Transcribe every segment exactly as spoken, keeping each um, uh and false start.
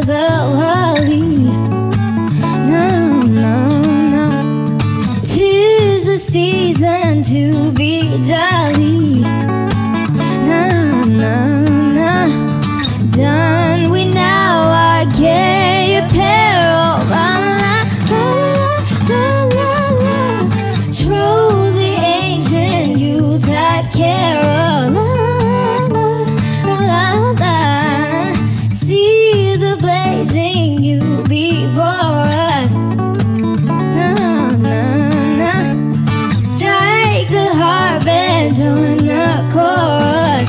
stars of Holly. No, no, no. 'Tis the season to be jolly. No, no, no. Done we now, I gay apparel. La la la la la la. Troll the ancient Yuletide carol. La la la la. See the blazing you before us. No, no, no. Strike the harp and join the chorus.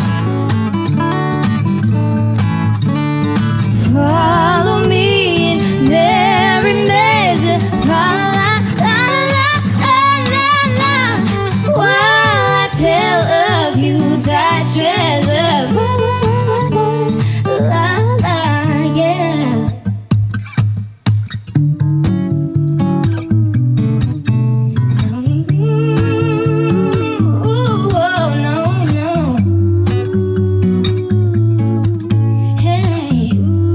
Follow me in merry measure, la la la la la la la. While I tell of Yuletide treasure, la la la la, yeah. Ooh, oh, no, no. Hey.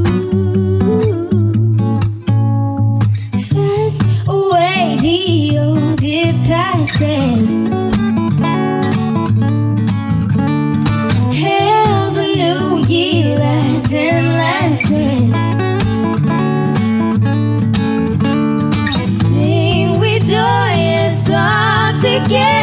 Away the old it passes. Hail the new year, lads and lasses. Sing with joyous all together.